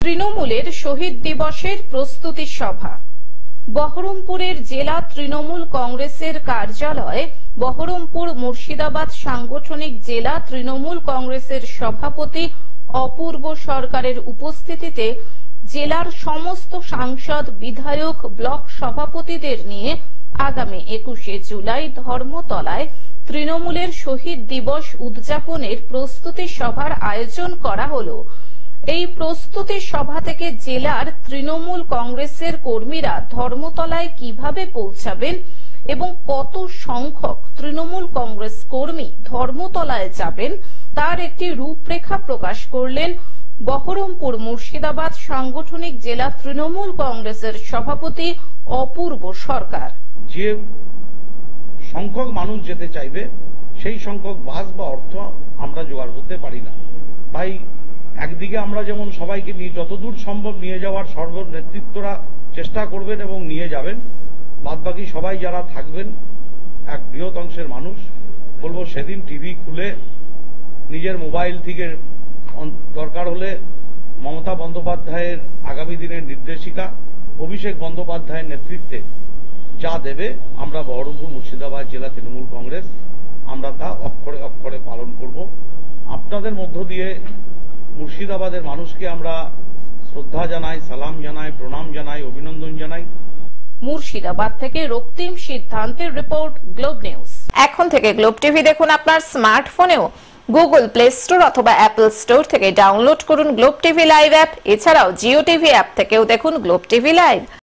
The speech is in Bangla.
তৃণমূলের শহীদ দিবসের প্রস্তুতি সভা। বহরমপুরের জেলা তৃণমূল কংগ্রেসের কার্যালয়ে বহরমপুর মুর্শিদাবাদ সাংগঠনিক জেলা তৃণমূল কংগ্রেসের সভাপতি অপূর্ব সরকারের উপস্থিতিতে জেলার সমস্ত সাংসদ, বিধায়ক, ব্লক সভাপতিদের নিয়ে আগামী 21শে জুলাই ধর্মতলায় তৃণমূলের শহীদ দিবস উদযাপনের প্রস্তুতি সভার আয়োজন করা হলো। এই প্রস্তুতি সভা থেকে জেলার তৃণমূল কংগ্রেসের কর্মীরা ধর্মতলায় কিভাবে পৌঁছাবেন এবং কত সংখ্যক তৃণমূল কংগ্রেস কর্মী ধর্মতলায় যাবেন তার একটি রূপরেখা প্রকাশ করলেন বহরমপুর মুর্শিদাবাদ সাংগঠনিক জেলা তৃণমূল কংগ্রেসের সভাপতি অপূর্ব সরকার। যে সংখ্যক মানুষ যেতে চাইবে সেই সংখ্যক বাস বা অর্থ আমরা জোগাড় করতে পারি না। তাই একদিকে আমরা যেমন সবাইকে নিয়ে যতদূর সম্ভব নিয়ে যাওয়ার নেতৃত্বরা চেষ্টা করবেন এবং নিয়ে যাবেন, বাদবাকি সবাই যারা থাকবেন এক বৃহৎ অংশের মানুষ, বলবো সেদিন টিভি খুলে নিজের মোবাইল থেকে দরকার হলে মমতা বন্দ্যোপাধ্যায়ের আগামী দিনের নির্দেশিকা, অভিষেক বন্দ্যোপাধ্যায়ের নেতৃত্বে যা দেবে আমরা বহরমপুর মুর্শিদাবাদ জেলা তৃণমূল কংগ্রেস আমরা তা অক্ষরে অক্ষরে পালন করব। আপনাদের মধ্য দিয়ে মুর্শিদাবাদের মানুষকে আমরা শ্রদ্ধা জানাই, সালাম জানাই, প্রণাম জানাই, অভিনন্দন জানাই। মুর্শিদাবাদ থেকে রক্তিম সিদ্ধান্তের রিপোর্ট, গ্লোব নিউজ। এখন থেকে গ্লোব টিভি দেখুন আপনার স্মার্টফোনেও। গুগল প্লে স্টোর অথবা অ্যাপল স্টোর থেকে ডাউনলোড করুন গ্লোব টিভি লাইভ অ্যাপ। এছাড়াও জিও টিভি অ্যাপ থেকেও দেখুন গ্লোব টিভি লাইভ।